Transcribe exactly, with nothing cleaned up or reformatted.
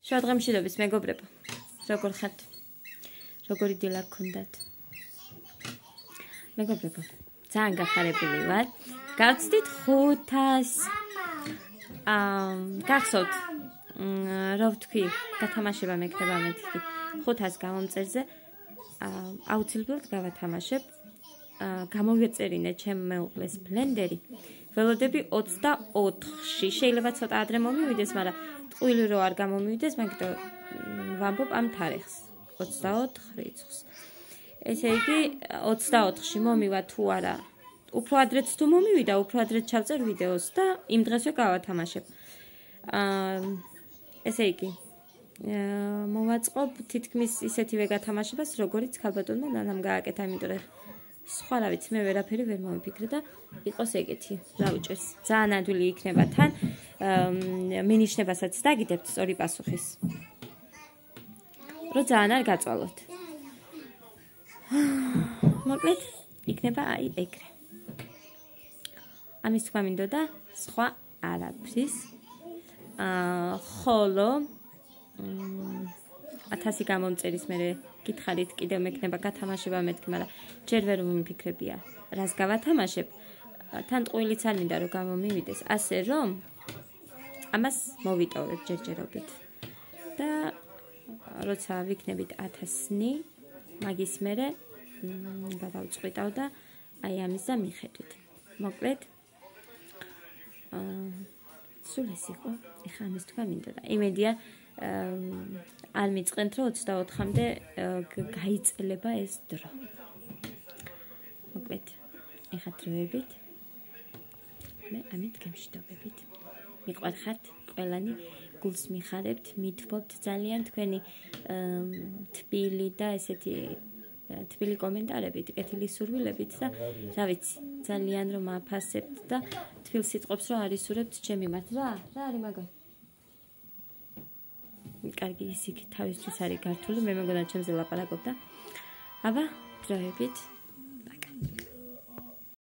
შუა დღემშილობის მეგობრებო, როგორ ხართ? როგორი დილა გქონდათ? მეგობრებო, ძალიან გახარებული ვარ. გავცდით ხუთას. აა, გახსოვთ, რა ვთქვი, გათამაშება მექნება მეთქი. ხუთას გამომწერზე აუცილებლად გავათამაშებ. გამოვიწერინე ჩემ მეუღლეს ბლენდერი. ველოდები ოცდაოთხში. შეიძლება ცოტა ადრე მომივიდეს, მაგრამ ტყუილი რო არ გამომივიდეს, მაგიტომ ვამბობ ამ თარიღს. ოცდაოთხ რიცხვს. ესე იგი, ოცდაოთხში მომივა თუ არა. უფრო ადრეც თუ მომივიდა, უფრო ადრეც ჩავწერ ვიდეოს და იმ დღესვე გავათამაშებ. აა, ესე იგი, მოვაწყობ თითქმის ისეთივე გათამაშებას, როგორიც ქალბატონმა ნანამ გააკეთა, იმიტომ რომ სხვა რა ვიცი, მე ვერაფერი ვერ მომიფიქრე და იყოს ეგეთი, რა უჭერს. ძალიან ადვილი იქნება თან, მინიშნებასაც დაგიდებთ სწორი პასუხის. რო ძალიან არ გაწვალოთ. მოკლედ, იქნება აი ეგრე. ამის თქვა მინდოდა სხვა არაფრის. აა, ხოლო ათასი გამომწერის მერე გითხარით კიდევ მექნება გათამაშება მეთქი, მაგრამ ჯერ ვერ მომიფიქრებია, რას გავათამაშებ. თან ტყუილიც არ მინდა რომ გამომივიდეს, ასე რომ ამას მოვიტოვებ ჯერჯერობით. და როცა ვიქნებით ათასნი, მაგის მერე გადავწყვიტავ და აი ამის და მიხედვით. მოკლედ აა სულ ეს იყო, ეხლა ამის თქვა მინდოდა. იმედია არ მიწყენთ რომ ოცდაოთხამდე გაიწელება ეს დრო. მოკლედ, ეხლა დროებით მე ამით გემშვიდობებით. მიყვარხართ ყველანი, გულს მიხარებთ, მითბობთ ძალიან თქვენი თბილი და ესეთი თბილი კომენტარებით, კეთილი სურვილებით და რა ვიცი, ძალიან რომ აფასებთ და თბილ სიტყვებს რომ არისურებთ ჩემი მიმართ. რა, რა არის მაგა? კარგი, ის იქ თავისთვის არის გართული, მე მეგონა ჩემზე ლაპარაკობდა. აბა, დროებით